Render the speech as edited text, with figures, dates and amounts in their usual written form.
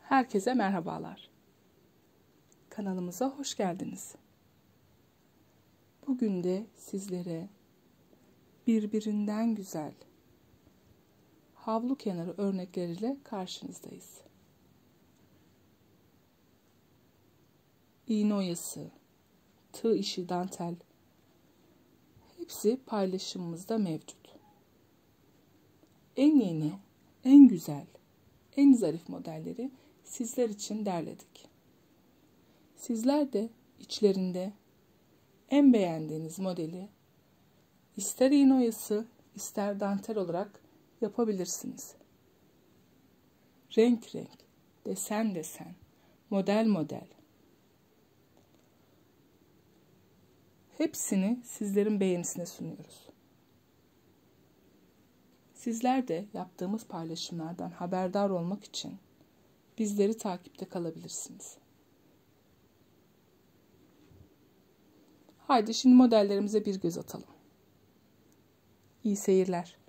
Herkese merhabalar. Kanalımıza hoş geldiniz. Bugün de sizlere birbirinden güzel havlu kenarı örnekleriyle karşınızdayız. İğne oyası, tığ işi, dantel hepsi paylaşımımızda mevcut. En yeni, en güzel, en zarif modelleri sizler için derledik. Sizler de içlerinde en beğendiğiniz modeli ister iğne oyası, ister dantel olarak yapabilirsiniz. Renk renk, desen desen, model model. Hepsini sizlerin beğenisine sunuyoruz. Sizler de yaptığımız paylaşımlardan haberdar olmak için bizleri takipte kalabilirsiniz. Haydi şimdi modellerimize bir göz atalım. İyi seyirler.